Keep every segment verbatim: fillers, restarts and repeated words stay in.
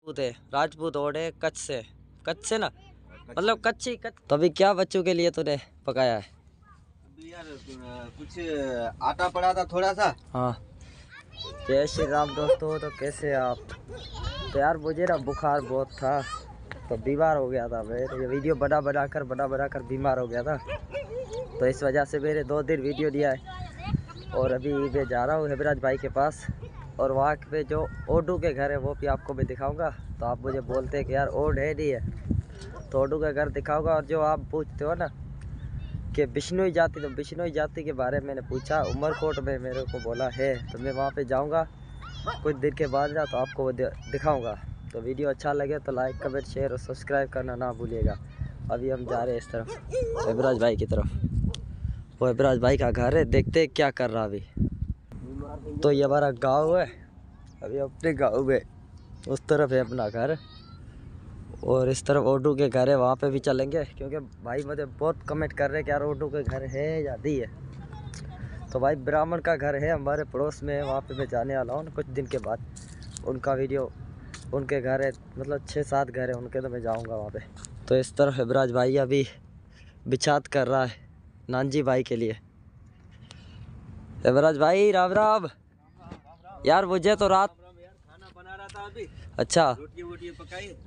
राजपूत है, राजपूत ओढ़े कच्छ से, कच्छ से ना मतलब कच्ची कच्छ। तो अभी क्या बच्चों के लिए तूने पकाया है? अभी यार कुछ आटा पड़ा था थोड़ा सा। हाँ। जय श्री राम दोस्तों, तो कैसे आप? तो यार मुझे ना बुखार बहुत था, तो बीमार हो गया था मैं। ये वीडियो बना बना कर बना बना कर बीमार हो गया था, तो इस वजह से मेरे दो दिन वीडियो नहीं आए। और अभी मैं जा रहा हूँ हेमराज भाई के पास, और वहाँ पे जो ओडू के घर है वो भी आपको मैं दिखाऊंगा। तो आप मुझे बोलते हैं कि यार ओड है नहीं है, तो ओडू का घर दिखाऊंगा। और जो आप पूछते हो ना कि बिश्नोई जाति, तो बिश्नोई जाति के बारे में मैंने पूछा, उमरकोट में मेरे को बोला है, तो मैं वहाँ पे जाऊँगा कुछ दिन के बाद जा, तो आपको वो दिखाऊँगा। तो वीडियो अच्छा लगे तो लाइक कमेंट शेयर और सब्सक्राइब करना ना भूलिएगा। अभी हम जा रहे हैं इस तरफ हेमराज भाई की तरफ, वो हेमराज भाई का घर है, देखते हैं क्या कर रहा अभी। तो ये हमारा गांव है, अभी अपने गांव में उस तरफ है अपना घर, और इस तरफ ओडू के घर है, वहाँ पे भी चलेंगे। क्योंकि भाई मुझे बहुत कमेंट कर रहे हैं कि यार ओडू के घर है या नहीं है। तो भाई ब्राह्मण का घर है हमारे पड़ोस में, वहाँ पे मैं जाने वाला हूँ कुछ दिन के बाद। उनका वीडियो, उनके घर है, मतलब छः सात घर है उनके, तो मैं जाऊँगा वहाँ पे। तो इस तरफ हेमराज भाई अभी बिछात कर रहा है नानजी भाई के लिए। हेमराज भाई राम राम। यार मुझे तो रात खाना बना रहा था अभी। अच्छा, रोटी वोटी पकाई।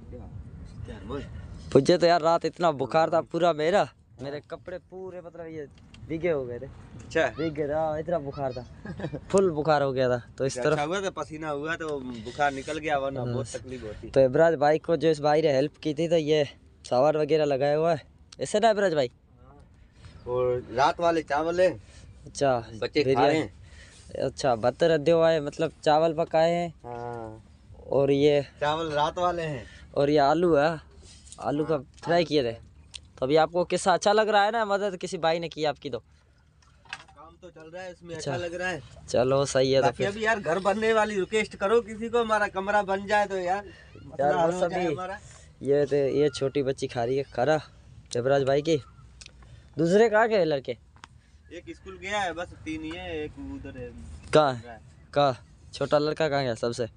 मुझे तो यार रात इतना बुखार था पूरा, मेरा मेरे कपड़े पूरे मतलब ये भीगे हो गए थे। अच्छा भीग गए थे, इतना बुखार था, फुल बुखार हो गया था। तो इस तरफ अच्छा हुआ था, पसीना हुआ तो बुखार निकल गया, वरना बहुत तकलीफ होती। तो हेमराज भाई को जो इस भाई ने हेल्प की थी, तो ये सावर वगैरह लगाया हुआ है ऐसे ना हेमराज भाई। और रात वाले चावल है, अच्छा बच्चे खा रहे हैं। अच्छा भत्त रद्दे हुआ है, मतलब चावल पकाए हैं। हाँ, और ये चावल रात वाले हैं। और ये आलू है, आलू का फ्राई किए थे। तो अभी आपको किस्सा अच्छा लग रहा है ना, मदद किसी भाई ने की आपकी? तो काम तो चल रहा है इसमें, अच्छा लग रहा है। चलो सही है। तो फिर अभी यार घर बनने वाली रिक्वेस्ट करो किसी को, हमारा कमरा बन जाए तो यार यार बस अभी ये ते, ये छोटी बच्ची खा रही है खाना हेमराज भाई की। दूसरे कहाँ गए लड़के? एक स्कूल गया है, बस तीन ही है, एक उधर है। कहाँ कहाँ छोटा लड़का कहाँ गया सबसे?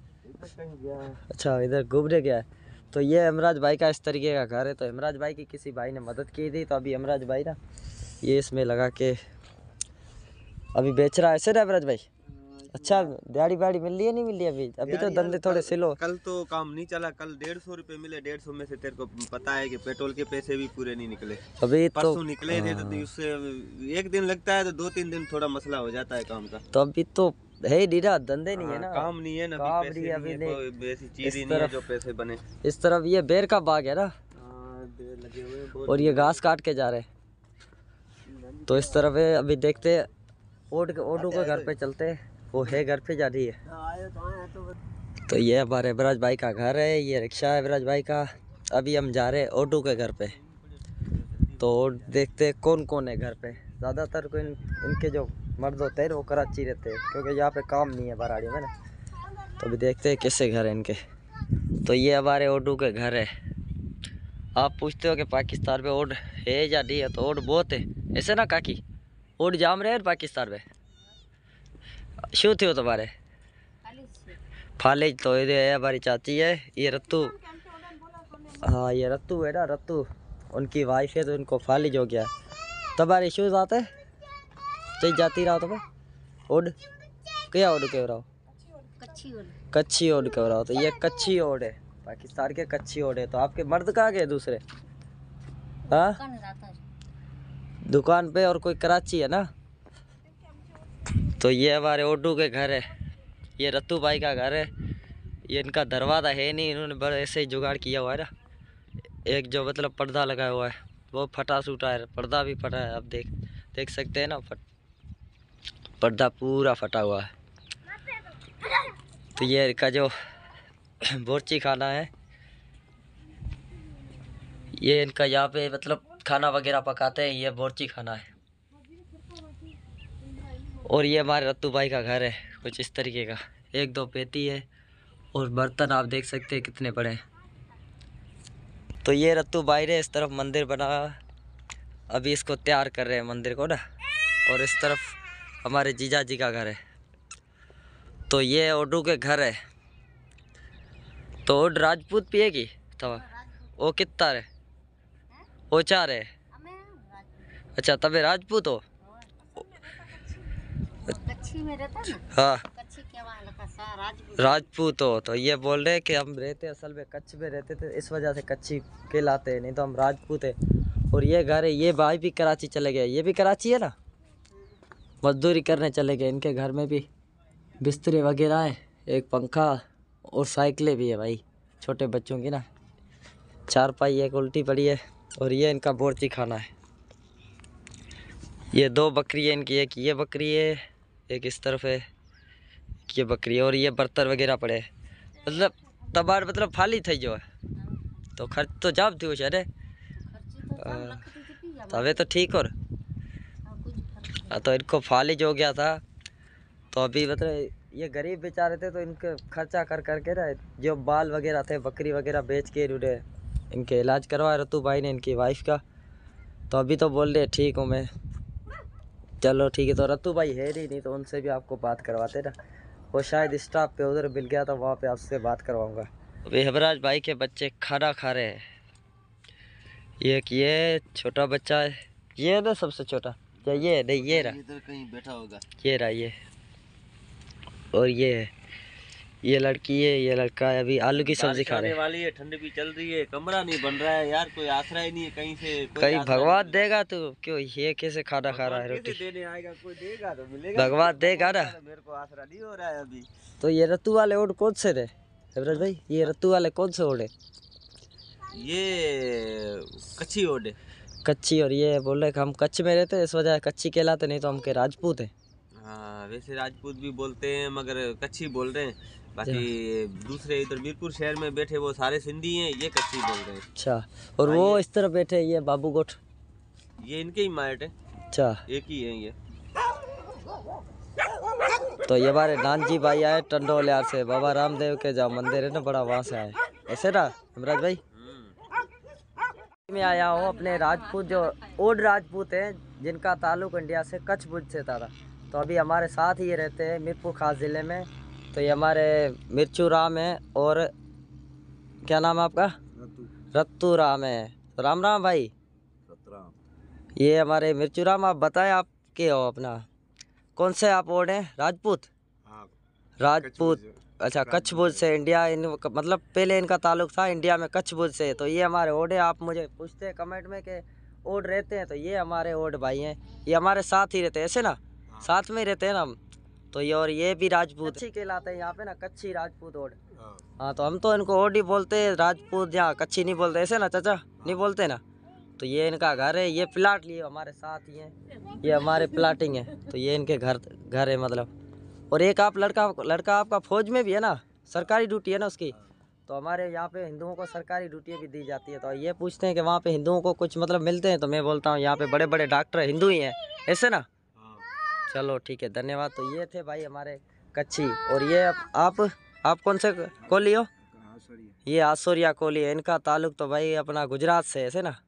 अच्छा इधर घूमने गया है। तो ये हेमराज भाई का इस तरीके का घर है। तो हेमराज भाई की किसी भाई ने मदद की थी, तो अभी हेमराज भाई ना ये इसमें लगा के अभी बेच रहा है ऐसे ना हेमराज भाई। अच्छा दिहाड़ी बाड़ी मिल रही है नहीं मिल रही अभी? अभी तो धंधे थोड़े स्लो। कल तो काम नहीं चला, कल डेढ़ सौ रुपए मिले। डेढ़ सौ में से तेरे को पता है कि पेट्रोल के पैसे भी पूरे नहीं निकले। अभी परसों तो निकले थे, तो उससे एक दिन लगता है, तो दो तीन दिन थोड़ा मसला हो जाता है काम का। तो अभी तो है नहीं ना, धंधे नहीं है ना, काम नहीं है ना, काम पैसे नहीं है अभी, नहीं है, कोई ऐसी चीज ही नहीं है जो पैसे बने। इस तरफ ये बेर का बाग है ना, लगे हुए और ये घास काट के जा रहे हैं। तो इस तरफ है, अभी देखते हैं ओड के ओडू के घर पे चलते हैं, वो है घर पे जा रही है। तो ये हमारे हेमराज भाई का घर है, ये रिक्शा है हेमराज भाई का। अभी हम जा रहे हैं ओडू के घर पे, तो देखते हैं कौन कौन है घर पे। ज़्यादातर को इन, इनके जो मर्द होते हैं वो कराची रहते हैं, क्योंकि यहाँ पे काम नहीं है बराड़ी में ना। तो अभी देखते हैं कैसे घर है इनके। तो ये हमारे ओडू के घर है। आप पूछते हो कि पाकिस्तान में ओड है या नहीं है, तो ओड बहुत है ऐसे ना काकी, ओड जाम रहे हैं पाकिस्तान में। शू थे तुम्हारे फालिज? तो ये है हमारी चाची है, ये रत्तू। हाँ ये रत्तू है ना, रत्तू उनकी वाइफ है, तो उनको फालिज हो गया। तुम्हारे शूज आते तो जाती रहो तुम्हें ओड क्या ओड कह रहा हो? कच्ची ओड कह रहा हो। तो ये कच्ची ओड है, पाकिस्तान के कच्ची ओड है। तो आपके मर्द कहाँ गए दूसरे? हाँ दुकान पे, और कोई कराची है ना। तो ये हमारे ओडू के घर है, ये रत्तू भाई का घर है। ये इनका दरवाज़ा है नहीं, इन्होंने बड़े ऐसे ही जुगाड़ किया हुआ है ना। एक जो मतलब पर्दा लगाया हुआ है वो फटा सूटा है, पर्दा भी फटा है, आप देख देख सकते हैं ना, फट पर्दा पूरा फटा हुआ है। तो ये इनका जो बोर्ची खाना है, ये इनका यहाँ पे मतलब खाना वगैरह पकाते हैं, ये बोर्ची खाना है। और ये हमारे रत्तू भाई का घर है कुछ इस तरीके का, एक दो पेटी है, और बर्तन आप देख सकते हैं कितने बड़े हैं। तो ये रत्तू भाई ने इस तरफ मंदिर बना, अभी इसको तैयार कर रहे हैं मंदिर को ना। और इस तरफ हमारे जीजा जी का घर है। तो ये ओडू के घर है। तो ओड राजपूत पिएगी तवा वो कितना रे वो चार है अच्छा तबे राजपूत हो कच्छी में रहता ना हाँ कच्छी के वहाँ लगा सा राजपूत राजपूत हो तो ये बोल रहे हैं कि हम रहते असल में कच्छ में रहते थे इस वजह से कच्छी कहलाते हैं नहीं तो हम राजपूत है। और ये घर है ये भाई भी कराची चले गए ये भी कराची है ना मजदूरी करने चले गए इनके घर में भी बिस्तरे वगैरह है एक पंखा और साइकिलें भी है भाई छोटे बच्चों की ना चार पाई एक उल्टी पड़ी है। और ये इनका बोर्ची खाना है ये दो बकरी है इनकी एक ये बकरी है एक इस तरफ है ये बकरी है और ये बर्तन वगैरह पड़े हैं मतलब तबार मतलब फाली थी जो है तो खर्च तो जाब थी शायद तबे तो ठीक और हाँ तो इनको फाली जो गया था तो अभी मतलब ये गरीब बेचारे थे तो इनके खर्चा कर करके ना जो बाल वगैरह थे बकरी वगैरह बेच के उन्हें इनके इलाज करवाया रतू भाई ने इनकी वाइफ का। तो अभी तो बोल रहे ठीक हूँ मैं चलो ठीक है। तो रतू भाई है ही नहीं तो उनसे भी आपको बात करवाते ना वो शायद स्टाफ पे उधर मिल गया था वहाँ पे आपसे बात करवाऊँगा। अभी हबराज भाई के बच्चे खाना खा रहे हैं एक ये छोटा बच्चा है ये ना सबसे छोटा या ये नहीं ये रहा इधर कहीं बैठा होगा ये रहा ये और ये है ये लड़की है ये लड़का है अभी आलू की सब्जी खा रहे हैं वाली है ठंड भी चल रही है कमरा नहीं बन रहा है यार कोई आसरा ही नहीं है कहीं से कहीं भगवान देगा तो क्यों ये कैसे खाना खा रहा है रोटी देने आएगा कोई देगा तो मिलेगा भगवान देगा ना मेरे को आसरा नहीं हो रहा है अभी। तो ये रत्तू वाले ओड कौन से रे हेमराज भाई ये रत्तू वाले कौन से ओड है ये कच्ची ओड है कच्ची और ये बोल रहे कि हम कच्छ में रहते इस वजह कच्ची कहलाते नहीं तो हम के राजपूत हैं। हाँ वैसे राजपूत भी बोलते हैं मगर कच्ची बोल रहे हैं बाकी दूसरे इधर मीरपुर शहर में बैठे वो सारे सिंधी हैं ये कच्ची बोल रहे हैं। अच्छा और वो इस तरफ बैठे ये बाबू गोठ ये इनके ही माइट है अच्छा एक ही है ये। तो ये हमारे नानजी भाई आए टंडोल यार से बाबा रामदेव के जहाँ मंदिर है ना बड़ा वहाँ से आए ऐसे ना हेमराज भाई मैं आया हूँ अपने राजपूत जो ओड राजपूत हैं जिनका ताल्लुक इंडिया से कच्छ भुज से था। तो अभी हमारे साथ ही रहते हैं मीरपुर खास ज़िले में। तो ये हमारे मिर्चू राम है और क्या नाम है आपका रत्तू राम है। तो राम राम भाई ये हमारे मिर्चू राम आप बताएं आप क्या हो अपना कौन से आप ओड हैं राजपूत राजपूत अच्छा कच्छ भुज से इंडिया इन मतलब पहले इनका ताल्लुक था इंडिया में कच्छ भुज से। तो ये हमारे ओड है आप मुझे पूछते हैं कमेंट में कि ओड रहते हैं तो ये हमारे ओड भाई हैं ये हमारे साथ ही रहते हैं ऐसे ना साथ में ही रहते हैं ना हम। तो ये और ये भी राजपूत कच्ची कहलाते हैं यहाँ पे ना कच्ची राजपूत ओड। हाँ तो हम तो इनको ओड ही बोलते हैं राजपूत यहाँ कच्ची नहीं बोलते ऐसे ना चाचा नहीं बोलते ना। तो ये इनका घर है ये प्लाट लिए हमारे साथ ही हैं ये हमारे प्लाटिंग है। तो ये इनके घर घर है मतलब। और एक आप लड़का लड़का आपका फौज में भी है ना सरकारी ड्यूटी है ना उसकी। तो हमारे यहाँ पे हिंदुओं को सरकारी ड्यूटी भी दी जाती है। तो ये पूछते हैं कि वहाँ पे हिंदुओं को कुछ मतलब मिलते हैं तो मैं बोलता हूँ यहाँ पे बड़े बड़े डॉक्टर हिंदू ही हैं ऐसे ना। चलो ठीक है धन्यवाद। तो ये थे भाई हमारे कच्ची और ये आप आप कौन से कोली हो ये आसोरिया कोली है इनका ताल्लुक तो भाई अपना गुजरात से ऐसे ना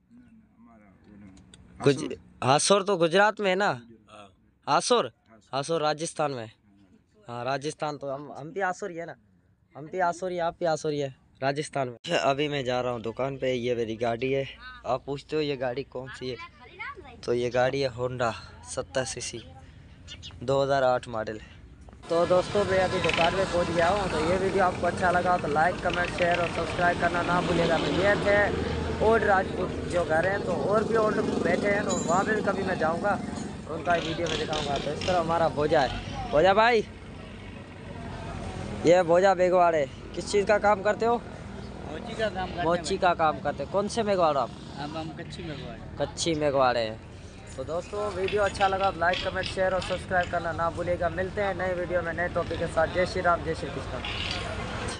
गुज हासोर तो गुजरात में है ना हासोर हासोर राजस्थान में हाँ राजस्थान तो हम हम भी आसोरी है ना हम भी आसोरी आप भी आसोरी है राजस्थान में। अभी मैं जा रहा हूँ दुकान पे ये मेरी गाड़ी है आप पूछते हो ये गाड़ी कौन सी है तो ये गाड़ी है होंडा सत्तर सी सी दो हज़ार आठ मॉडल। तो दोस्तों मैं अभी दुकान में पहुंच गया हूं। तो ये वीडियो आपको अच्छा लगा तो लाइक कमेंट शेयर और सब्सक्राइब करना ना भूलिएगा। तो ये थे ओड राजपूत जो घर हैं तो और भी ओड बैठे हैं तो वहाँ पे भी कभी मैं जाऊंगा तो उनका वीडियो में दिखाऊंगा। तो इस तरह हमारा भोजा है भोजा भाई ये भोजा मेघवाड़े किस चीज़ का काम करते हो मोची का काम करते मोची का काम करते कौन से मेघवाड़ आप हम हम कच्ची मेघवाड़े कच्ची मेघवाड़े हैं। तो दोस्तों वीडियो अच्छा लगा तो लाइक कमेंट शेयर और सब्सक्राइब करना ना भूलिएगा। मिलते हैं नए वीडियो में नए टॉपिक के साथ। जय श्री राम जय श्री कृष्ण।